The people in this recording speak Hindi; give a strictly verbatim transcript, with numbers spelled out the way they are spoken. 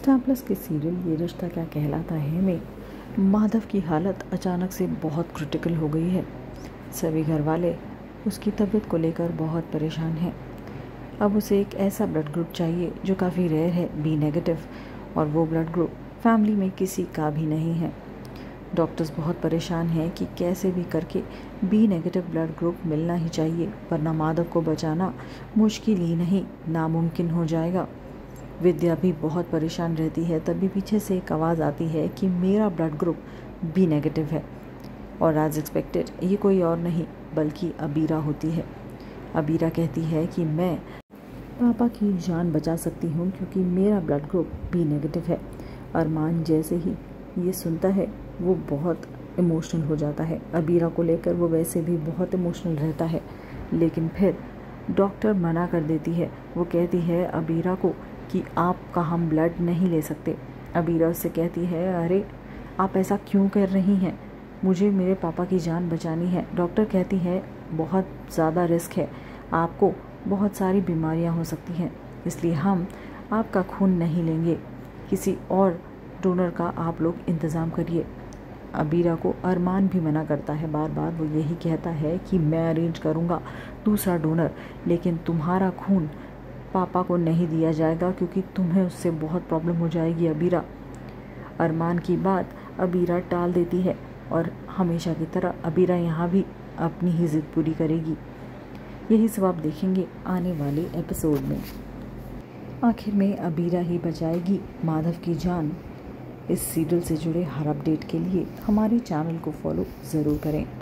स्टार प्लस के सीरियल ये रिश्ता क्या कहलाता है में माधव की हालत अचानक से बहुत क्रिटिकल हो गई है। सभी घर वाले उसकी तबीयत को लेकर बहुत परेशान हैं। अब उसे एक ऐसा ब्लड ग्रुप चाहिए जो काफ़ी रेयर है, बी नेगेटिव, और वो ब्लड ग्रुप फैमिली में किसी का भी नहीं है। डॉक्टर्स बहुत परेशान हैं कि कैसे भी करके बी नेगेटिव ब्लड ग्रुप मिलना ही चाहिए, वरना माधव को बचाना मुश्किल ही नहीं नामुमकिन हो जाएगा। विद्या भी बहुत परेशान रहती है। तभी पीछे से एक आवाज़ आती है कि मेरा ब्लड ग्रुप बी नेगेटिव है, और एज एक्सपेक्टेड ये कोई और नहीं बल्कि अबीरा होती है। अबीरा कहती है कि मैं पापा की जान बचा सकती हूँ क्योंकि मेरा ब्लड ग्रुप बी नेगेटिव है। अरमान जैसे ही ये सुनता है वो बहुत इमोशनल हो जाता है। अबीरा को लेकर वो वैसे भी बहुत इमोशनल रहता है, लेकिन फिर डॉक्टर मना कर देती है। वो कहती है अबीरा को कि आपका हम ब्लड नहीं ले सकते। अबीरा उससे कहती है अरे आप ऐसा क्यों कर रही हैं, मुझे मेरे पापा की जान बचानी है। डॉक्टर कहती है बहुत ज़्यादा रिस्क है, आपको बहुत सारी बीमारियां हो सकती हैं, इसलिए हम आपका खून नहीं लेंगे, किसी और डोनर का आप लोग इंतज़ाम करिए। अबीरा को अरमान भी मना करता है बार बार। वो यही कहता है कि मैं अरेंज करूँगा दूसरा डोनर, लेकिन तुम्हारा खून पापा को नहीं दिया जाएगा क्योंकि तुम्हें उससे बहुत प्रॉब्लम हो जाएगी। अबीरा अरमान की बात अबीरा टाल देती है, और हमेशा की तरह अबीरा यहाँ भी अपनी ही ज़िद पूरी करेगी। यही सब आप देखेंगे आने वाले एपिसोड में। आखिर में अबीरा ही बचाएगी माधव की जान। इस सीरियल से जुड़े हर अपडेट के लिए हमारे चैनल को फॉलो ज़रूर करें।